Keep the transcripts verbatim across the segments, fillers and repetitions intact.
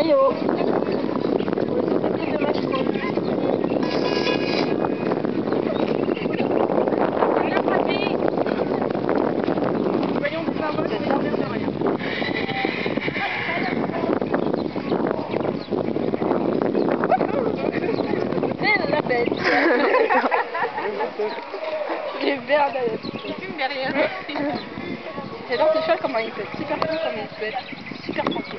Rio. Les verres d'ailleurs. Il fume derrière. J'adore ce cheval, comment il peut être super cool, comme il peut être super tranquille.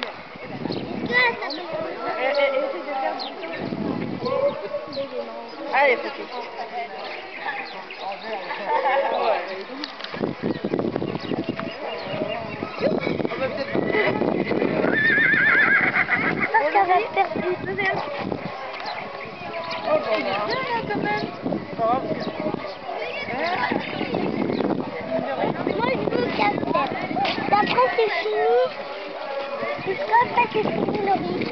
Allez, petit. On va peut-être... Parce qu'elle va faire plus. Oh, il est bien là quand même. Moi je veux qu'elle fasse. Après c'est fini. Jusqu'à ça c'est fini le riz.